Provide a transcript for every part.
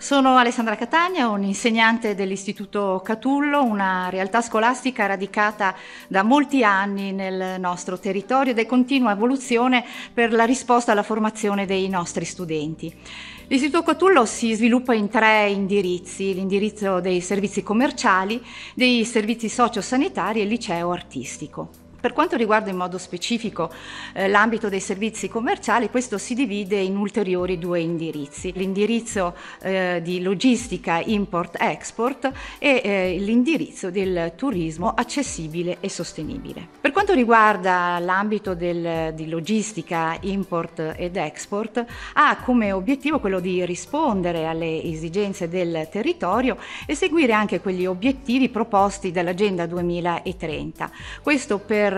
Sono Alessandra Catania, un'insegnante dell'Istituto Catullo, una realtà scolastica radicata da molti anni nel nostro territorio ed è continua evoluzione per la risposta alla formazione dei nostri studenti. L'Istituto Catullo si sviluppa in 3 indirizzi: l'indirizzo dei servizi commerciali, dei servizi sociosanitari e il liceo artistico. Per quanto riguarda in modo specifico l'ambito dei servizi commerciali, questo si divide in ulteriori 2 indirizzi: l'indirizzo di logistica import-export e l'indirizzo del turismo accessibile e sostenibile. Per quanto riguarda l'ambito di logistica import ed export, ha come obiettivo quello di rispondere alle esigenze del territorio e seguire anche quegli obiettivi proposti dall'Agenda 2030. Questo per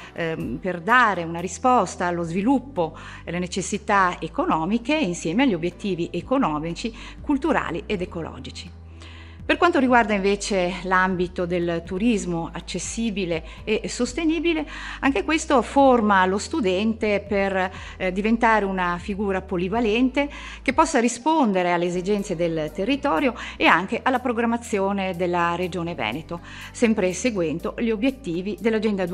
dare una risposta allo sviluppo e alle necessità economiche insieme agli obiettivi economici, culturali ed ecologici. Per quanto riguarda invece l'ambito del turismo accessibile e sostenibile, anche questo forma lo studente per diventare una figura polivalente che possa rispondere alle esigenze del territorio e anche alla programmazione della Regione Veneto, sempre seguendo gli obiettivi dell'Agenda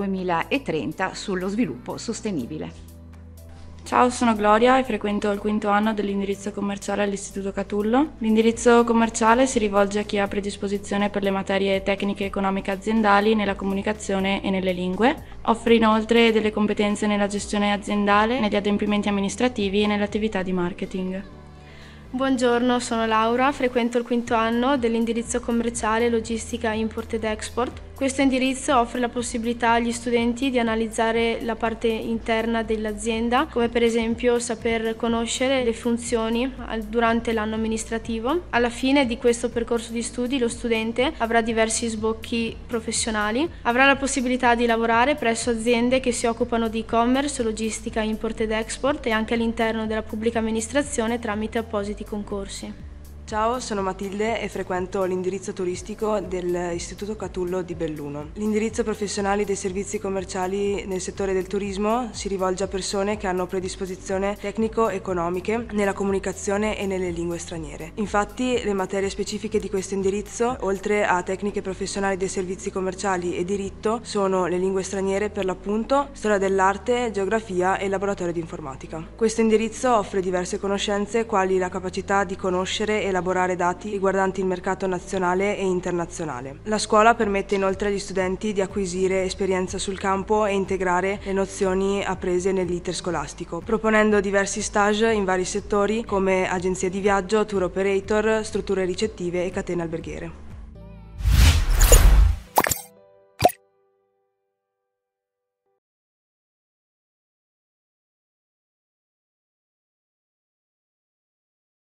2030 sullo sviluppo sostenibile. Ciao, sono Gloria e frequento il 5º anno dell'indirizzo commerciale all'Istituto Catullo. L'indirizzo commerciale si rivolge a chi ha predisposizione per le materie tecniche economiche aziendali, nella comunicazione e nelle lingue. Offre inoltre delle competenze nella gestione aziendale, negli adempimenti amministrativi e nell'attività di marketing. Buongiorno, sono Laura, frequento il 5º anno dell'indirizzo commerciale Logistica Import ed Export. Questo indirizzo offre la possibilità agli studenti di analizzare la parte interna dell'azienda, come per esempio saper conoscere le funzioni durante l'anno amministrativo. Alla fine di questo percorso di studi lo studente avrà diversi sbocchi professionali, avrà la possibilità di lavorare presso aziende che si occupano di e-commerce, logistica, import ed export e anche all'interno della pubblica amministrazione tramite appositi concorsi. Ciao, sono Matilde e frequento l'indirizzo turistico dell'Istituto Catullo di Belluno. L'indirizzo professionali dei servizi commerciali nel settore del turismo si rivolge a persone che hanno predisposizione tecnico-economiche nella comunicazione e nelle lingue straniere. Infatti, le materie specifiche di questo indirizzo, oltre a tecniche professionali dei servizi commerciali e diritto, sono le lingue straniere per l'appunto, storia dell'arte, geografia e laboratorio di informatica. Questo indirizzo offre diverse conoscenze quali la capacità di conoscere e elaborare dati riguardanti il mercato nazionale e internazionale. La scuola permette inoltre agli studenti di acquisire esperienza sul campo e integrare le nozioni apprese nell'iter scolastico, proponendo diversi stage in vari settori come agenzie di viaggio, tour operator, strutture ricettive e catene alberghiere.